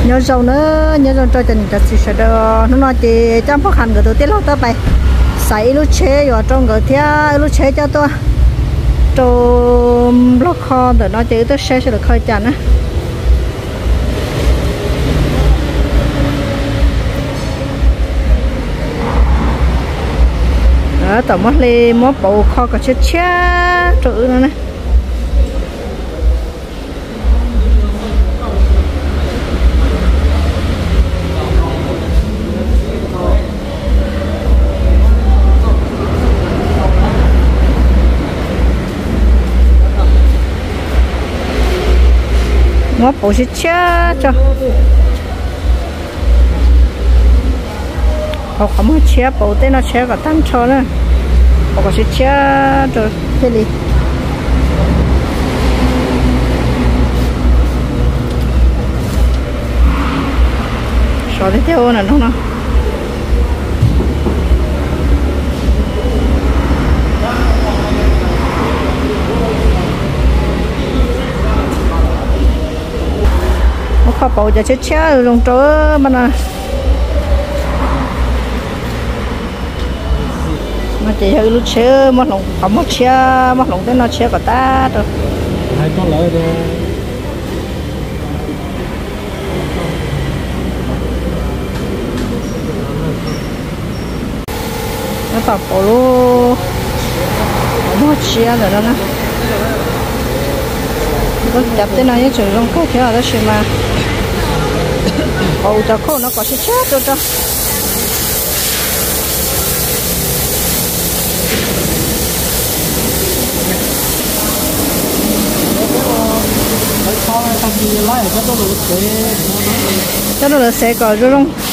nhớ rau nữa nhớ rau cho chân chặt xịt đó nó nói chị chăm phúc hành cái đầu tiên là tao bay sấy lúc chế vào trong cái thia lúc chế cho tôi trong lót kho để nó chỉ tôi sẽ được khơi chăn á đó tao mất đi mất bộ kho cả chết chết trời nữa nè mất bộ chết chết cho không có chia bộ tên nó chia cả tăng cho nữa họ có chia rồi thế đi sao thế theo này không nào nó khó bộ cho chia rồi trong chỗ mà nè mà chỉ hơi lúc xe mất lòng không mất xe mất lòng tới nó xe của ta rồi hai con lợn rồi nó tập bộ luôn không mất xe rồi đó nè có chặt tới này những chuyện trong cái kia đó xem mà bộ cho khô nó có xe chết rồi cho cho nó là xe cờ rồi không?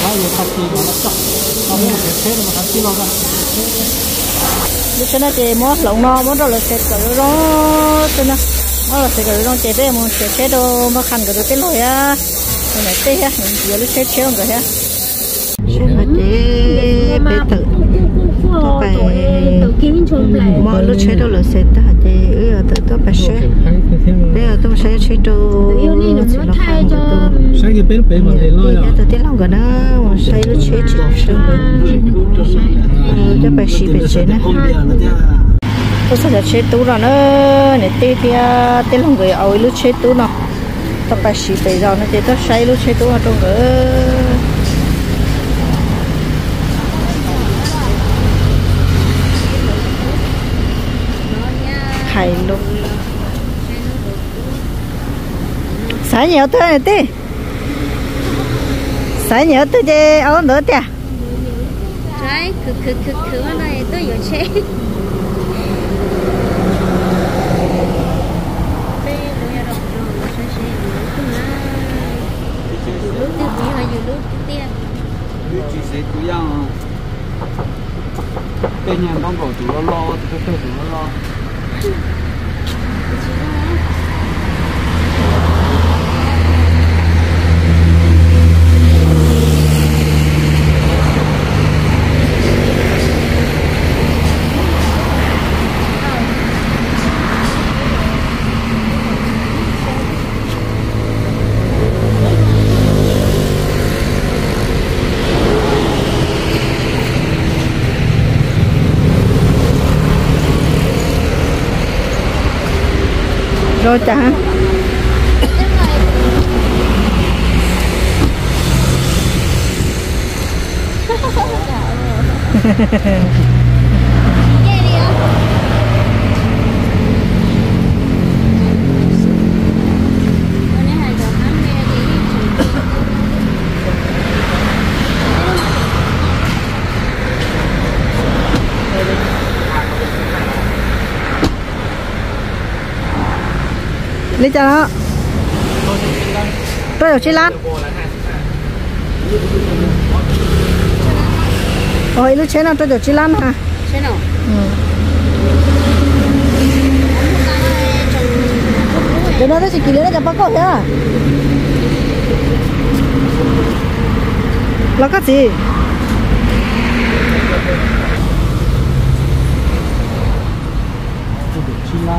Lúc cho nó thì mót lồng no mót đó là xe cờ rồi đó, cho nó mót là xe cờ rồi đó chạy tới một xe đâu mà khăn cái đồ cái lối á, cái này tê á, giờ lúc xe không rồi á. Xe mà chế bé tự mọi lúc chế đâu là xe ta thì tự tôi phải xe bây giờ tôi sẽ chế đồ sáng cái bé mà thì lo rồi tôi tiến lòng gần đó xây lúc chế chỉ cho phải xí phải chế nè tôi sẽ chế tú rồi nó để tê thì tiến lòng người ơi lúc chế tú nào tôi phải xí phải rồi nó thì tôi xây lúc chế tú ở trong cái hay luôn sáng nhiều tới này tí sáng nhiều tới đi áo nữa tía trái cứ này tôi有车 cái nhà đông cổ chủ lo cái chủ lo rồi chả lấy cho nó tôi ở trên lan ôi lúc chế nào tôi ở trên lan hả chế nào để nó chỉ kỹ lấy cho bác cậu nhá là cái gì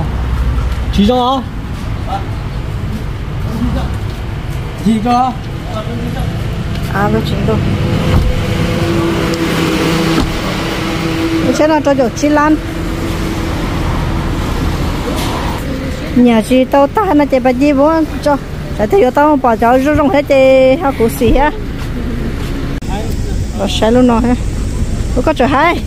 chỉ cho gì cơ à với chính đồ thế là cho được chi lan nhà chị tao ta nó chạy bà gì bố cho tại thì tao bỏ cho rong hết thì họ cũng xì á rồi sai luôn rồi ha có trở hai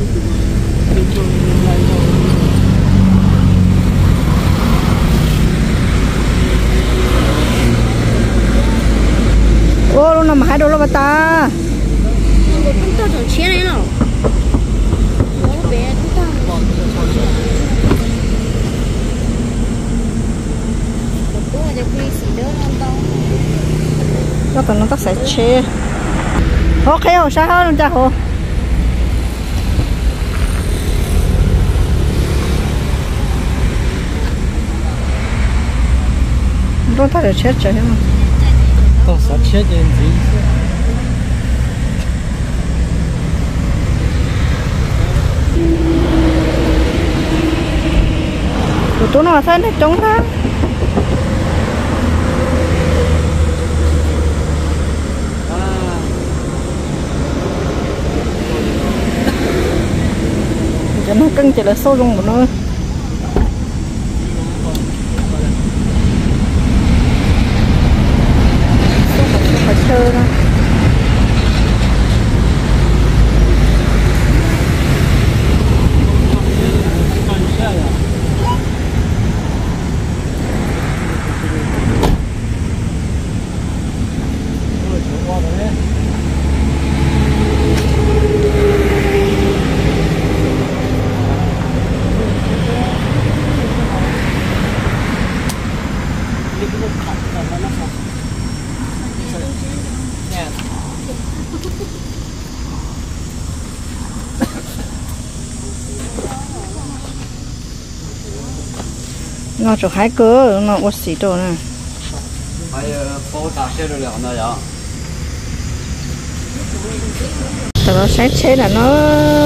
ô lúc nào mà hai đô la ta 我们到找钱来了。我别知道。我就可以洗得了刀。 nó tao nó tao sẽ chế ok hồ sao hơn cha hồ nó tao để chết rồi mà tao sắp chết đến gì tụi nó thấy nó trống đó cho nó cưng chỉ là sâu trong một nơi phải chơi đó nó chỗ hai cơ nó quá xí đồ nè 还有包大些的粮的呀。 tao nó sáng chế là nó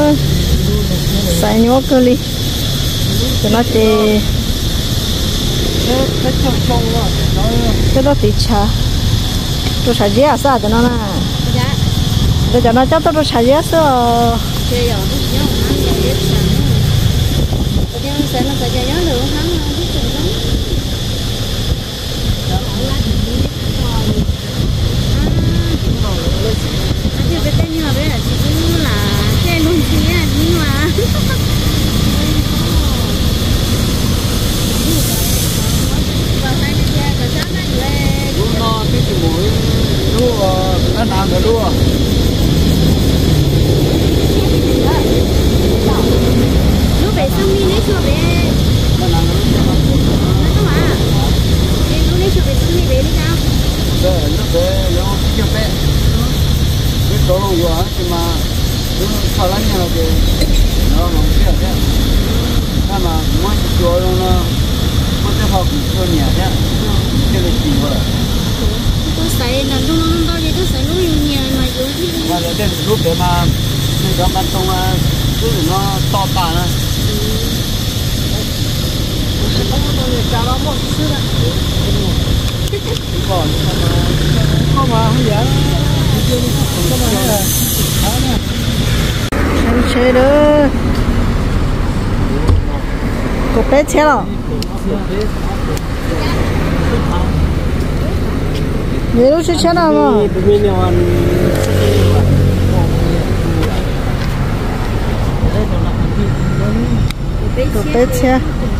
xài nhớ cơ đi cho nó thì cái đó thì chả tôi xài dễ sao cho nó nè Dạ. bây giờ nó chắc tôi xài dễ sao Chơi rồi, nhớ hắn rồi biết sao. Bây giờ sẽ nó phải nhớ được hắn biết chừng lắm. Chứ cái tên như là bây giờ chỉ cứ là cái luôn kia nhưng mà vào đây bây giờ cả sáng nay về Lúc nó cái chỉ mũi lúc nó làm cái luôn. lúc về xong đi lấy chuột về Nó làm cái lúc nó có mà em lúc lấy chuột về xong đi về đi sao đó nó về nó chưa về. Cái đồ luôn rồi nhưng mà nó sau đó nhà thì nó không biết thế. Cái mà mỗi chỗ nó có cái học cho nhà thế. Cái này chỉ rồi. tôi xài là lúc nó to thì tôi xài lúc nhiều mà dù thì Và để lúc để mà mình cho ban công cứ để nó to cả nữa. Còn không mà không dễ. sáng chế đó có bé chế rồi nhiều lúc chế nào mà có bé chế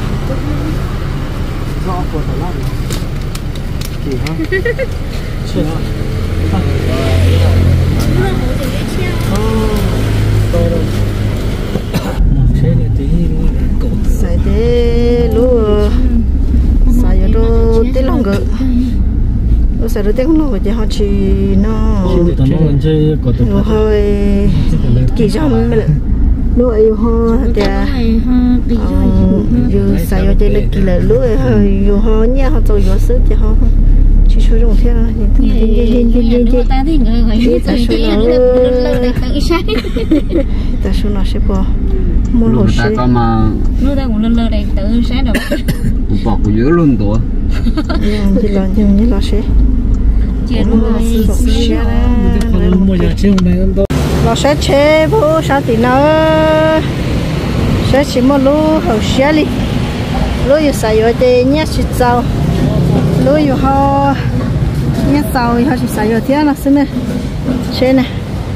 xài thế lúa xài cho đồ tết lòng gỡ lúc xài đồ tết không nổi thì họ chỉ nó hơi kỳ cho mình lúa yêu ho thì yêu xài cho chơi lịch kỳ là lúa yêu ho nhá họ rồi yêu sữa thì họ chỉ số dùng thế thôi ta thì người gọi như tôi chỉ là lâu tự sáng ta số nó sẽ bỏ mua hồ Ta sơ có mà lúc ta cũng lơ đây tự sáng rồi bỏ của dưới luôn tổ. như là sẽ chế luôn rồi mua nhà chơi hôm nay đó nó sẽ chế bố sao thì nó sẽ chỉ một lú hậu xe đi lú yêu xài rồi thì nhét xịt dầu lú yêu họ nhét dầu họ chỉ xài rồi thế là xin nè chế nè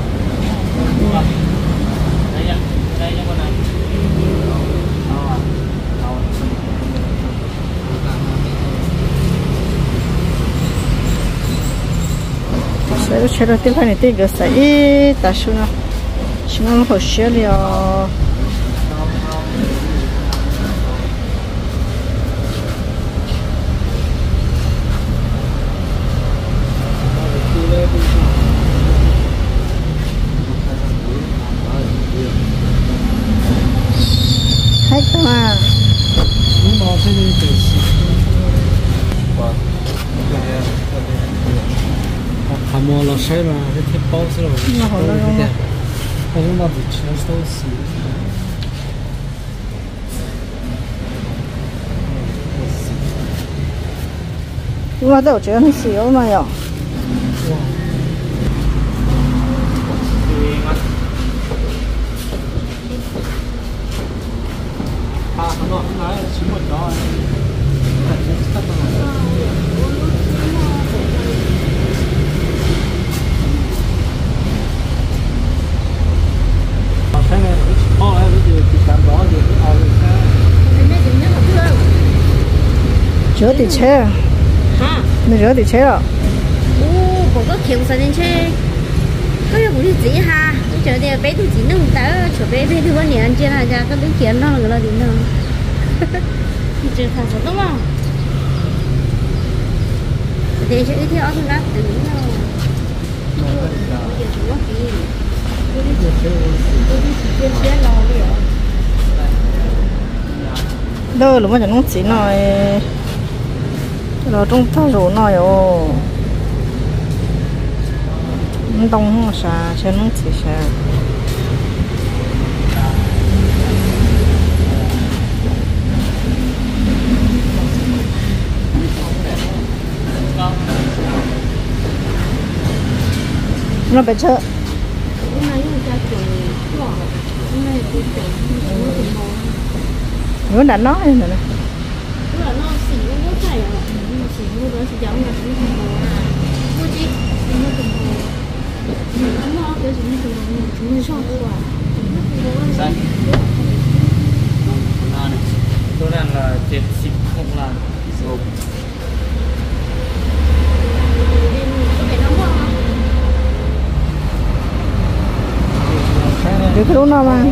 sẽ chế rồi tiếp theo này tiếp cái xài ta xuống nó chỉ nó hậu xe đi hết mà nhưng mà cái này thì tham mua là sai mà cái thiết bao rồi nó hổ nó cái nó bị chết sâu xí nhưng mà tôi觉得很小嘛哟rửa thì chế hả mình rửa thì chế rồi có thiếu sao nên chơi có nhiều cái gì ha chờ thì bé tôi chỉ nâng tớ chờ bé bé thứ vấn đề ăn chưa là ra có tiếng chuyện đó là gì nữa chưa thật sự đúng không thì sẽ đi theo ông đó từ những đâu đâu lúc mà chẳng nó chỉ nói rồi trong thao rủ nói ồ nó đông không sao cho nó chỉ sao nó bị chết nó đã nói rồi nè ตัวนั้นlà 76 ล้าน được cái lúc nào mà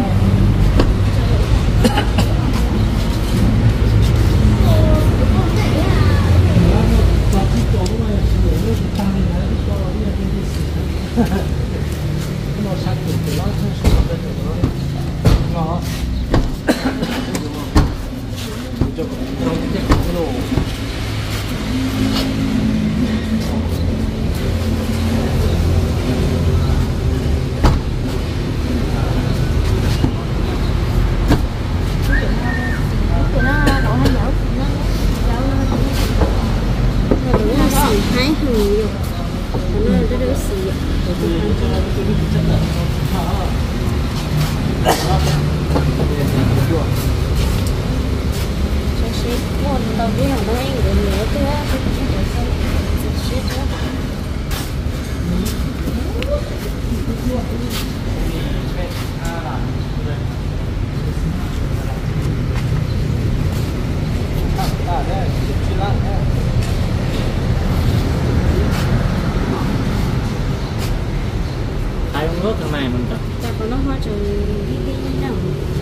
nước thằng này mình tập còn nó hoa trời đi đâu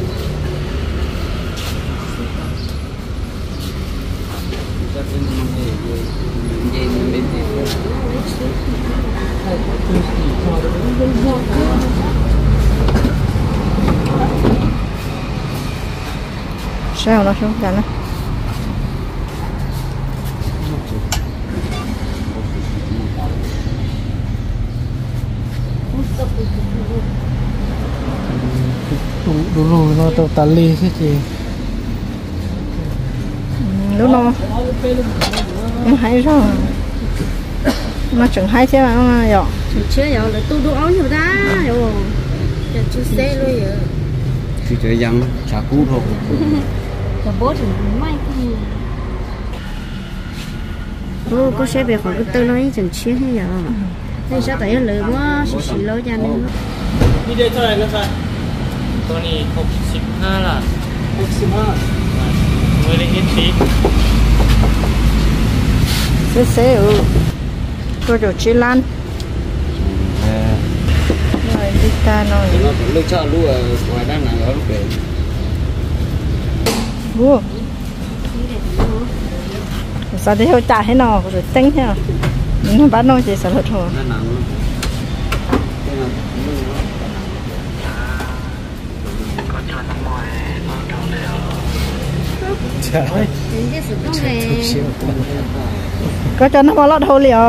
sao nó xuống cả nó đủ nó tao tali thế gì lúc nó em hay rồi mà chẳng hay thế mà rồi chưa giờ là tu đủ áo nhiều ta rồi giờ chưa xe luôn giờ chỉ chơi rằng chả cú thôi giờ bố thì may không bố có xe về khỏi cái tư nói chẳng chia hay giờ nên sao tại lừa quá xì lối cho nên นี่ได้เท่าไหร่แล้วครับตัวนี้65ล่ะ65ไม่ได้เห็นปี xe tôi được chi lan rồi đi ta nói nó cũng lấy cho lúa ngoài đang là nó lúc đấy vua sao thế hơi trả hết nọ rồi tính thế nó bán nó chỉ sợ thôi nó nặng có cho nó vào lót hồ liệu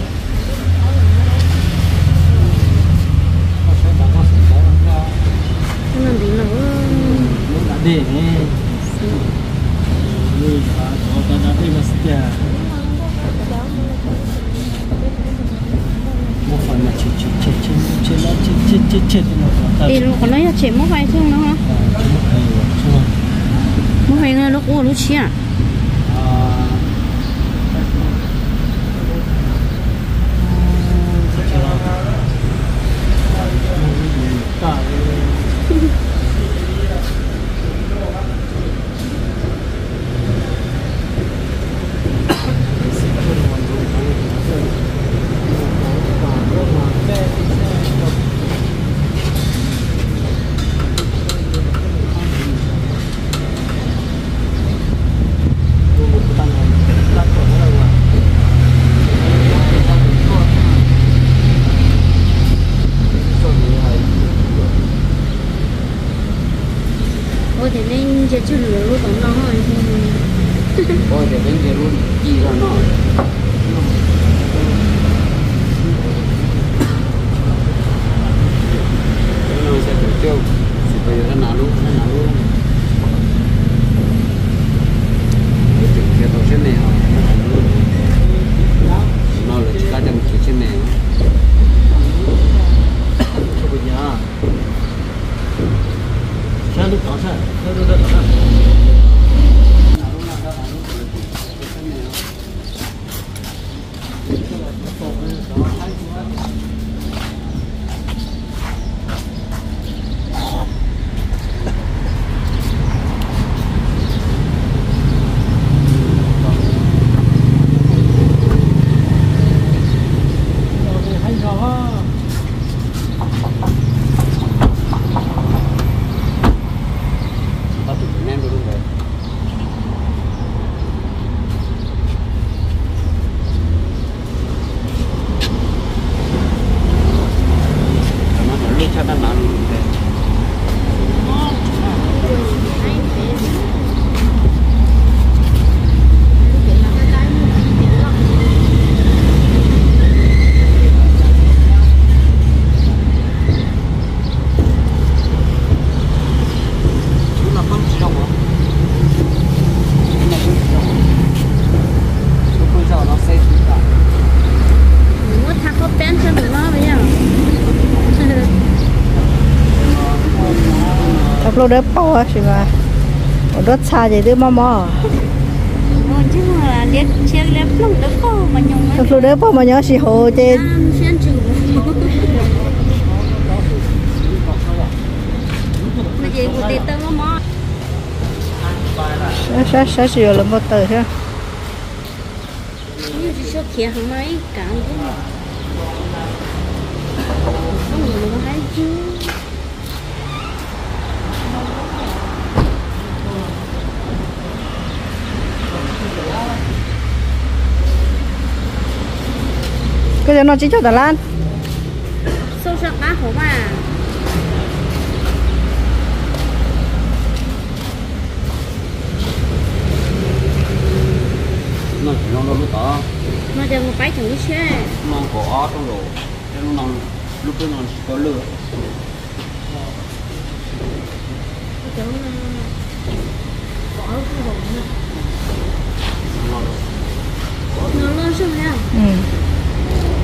đi đi có cái nào thì mất tiền một phần là chết đi luôn còn nói là chết mất phải không nó hả mất phải nghe lúc uống lúc chia thì nên chơi chơi lửa luôn tổng nó rồi ôi để bên kia luôn gì ra nó nó sẽ tự tiêu thì bây giờ nó luôn cái tổ chức này nó là chỉ cả trong tổ chức này sáng lúc đó sao lúc đó sao lô đớp bao chứ mà đốt xa gì đứa mò chứ mà liệt chiếc lép lông đớp bao mà nhung lô đớp bao mà nhớ xì hồ trên mà gì của tiền tao mò sẽ xì là một từ ha như số kia không mấy cả không người nó hay chứ cái gì nó chỉ cho Đà Lan sâu sắc cá hổ mà nó chỉ nó lúc đó nó cho một cái thằng xe nó có ó trong đồ nó lúc đó nó có lửa nó luôn xong nha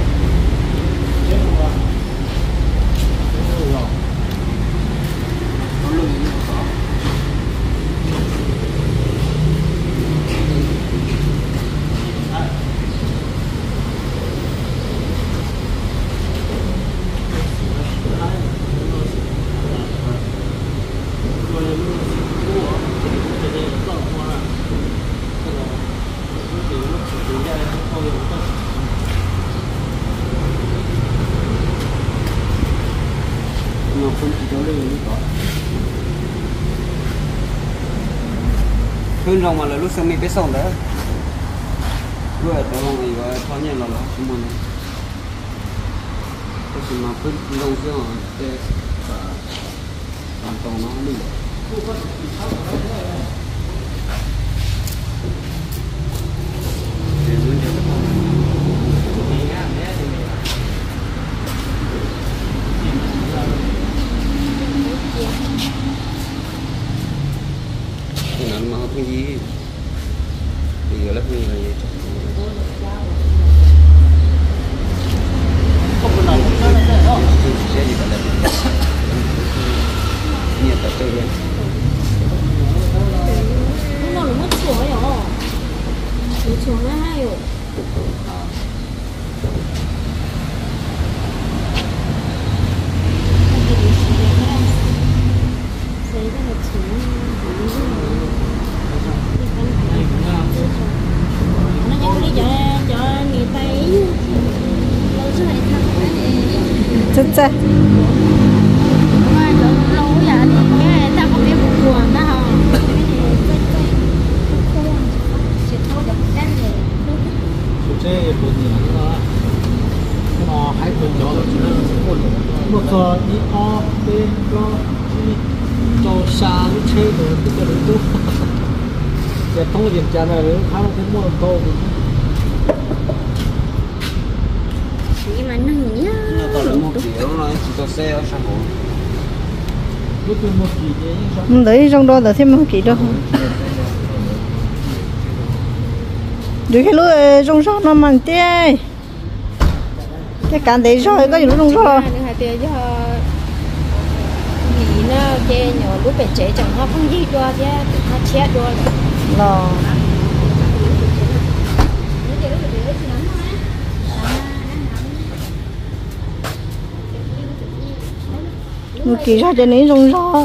không chỉ cho lên có hơn rong mà là lúc sau mình biết xong đó vừa ở trong này và thoa nhẹ là chúng mình cái gì mà phân lâu chưa mà để làm tông nó đi mà không cái gì thì lớp như là gì không có nào cũng nó sẽ đó sẽ gì cả là nhiệt tại chơi lên nó là mất chuột rồi chuột nó hay rồi chết chết chơi buồn nó hay buồn nhỏ rồi chứ một giờ đi o bên lo cho xa nó chơi rồi cái cái đó giờ không có điểm trả này nữa khá là cái mua to nhưng mà nừng nhá nó còn là một kiểu nó chỉ có xe ở sang hồ lúc tôi một gì thế nhưng đấy trong đó là thêm một kỹ đâu được cái lúc trong gió nó mặn tê cái cán đấy rồi có gì lúc trong gió hai tia cho nghỉ nó cái nhỏ lúc bé trẻ chẳng nó không gì cho chứ nó chết rồi lò một kỹ ra cho nên trong gió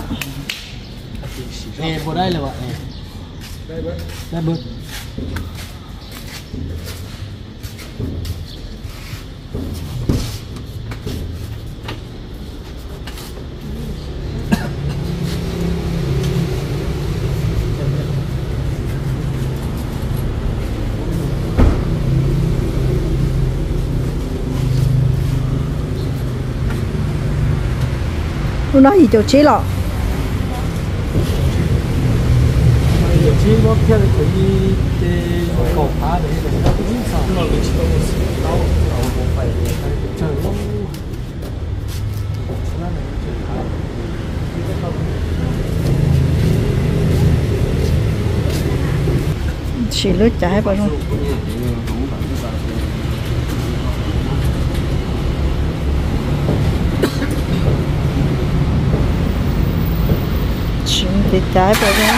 nè vào đây là vậy đây bớt lúc đó thì chỗ chế lọ giờ chỉ có theo cái cầu phá đấy là nó cũng sao nó là chỉ có một sự đau không phải trời nó chỉ lướt trái vào luôn chỉ để trái vào luôn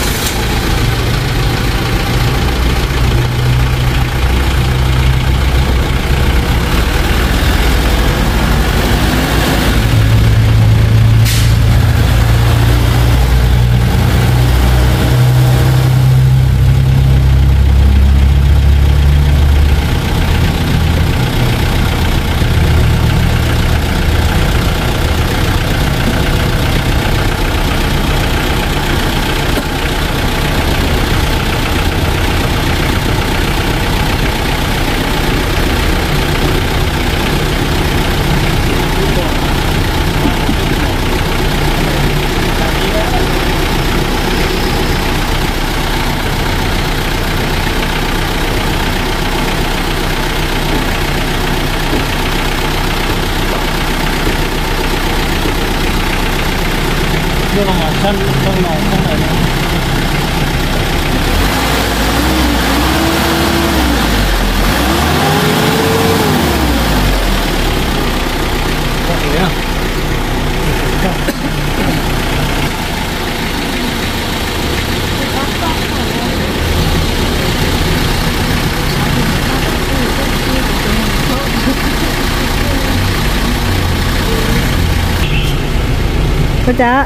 nó là chân không này có chả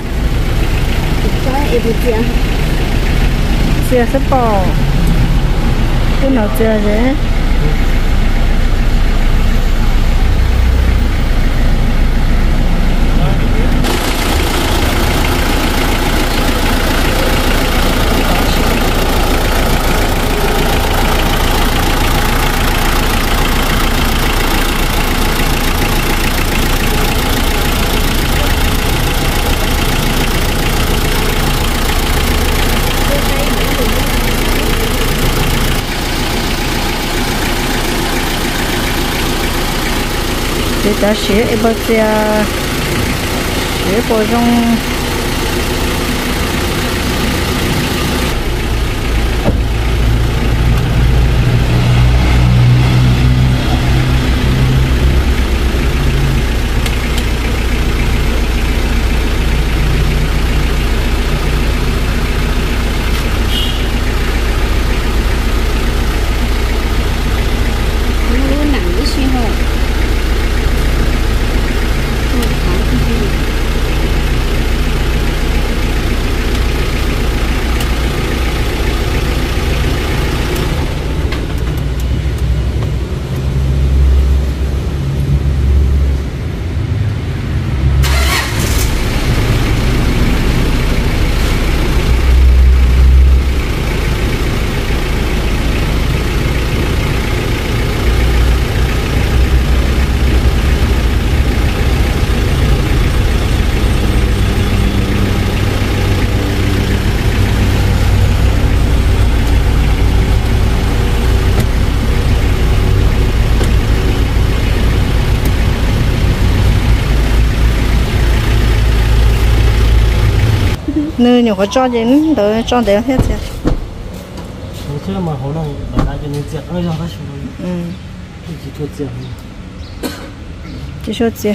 chia sắp bò cái nào chia thế giá xế em bao giờ xế bồi trong nơi nhiều có cho đến tới cho đến hết rồi. Hồi xưa mà họ đang ở lại cho nên chuyện nó do nó xuống. Chỉ cho chuyện. Chỉ cho chuyện.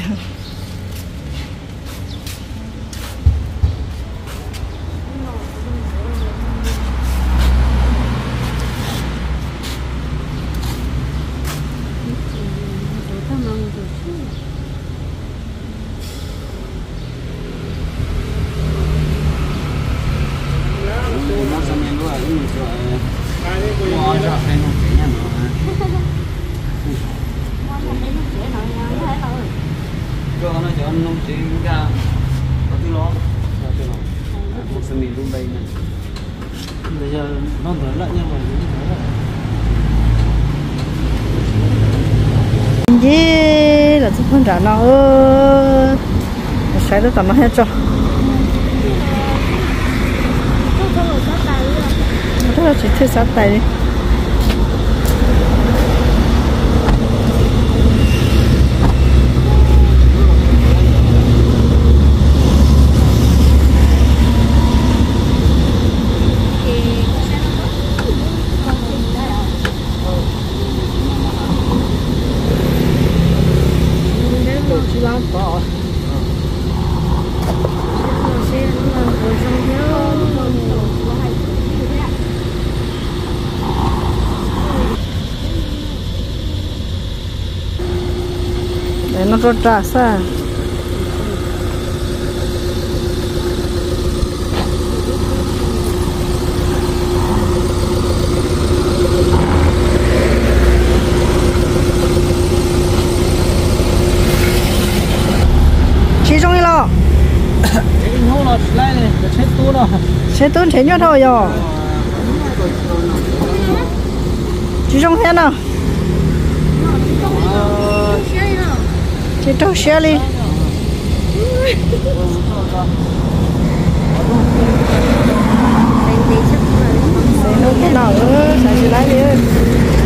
Cho nó cho anh nông chuyện ra có tiếng lo một phần mình luôn đây này bây giờ nó thở lại nhưng mà gì là chúng con trả nó sai được tầm nó hết cho đó chỉ thứ sát tay đi để nó rốt ra sao chỉ trong đi lo nó là lại này chết tú rồi chết tú chết nhau thôi rồi chỉ trong hết nào chỉ trong xe đi sẽ nấu cái nào nữa sẽ lại đi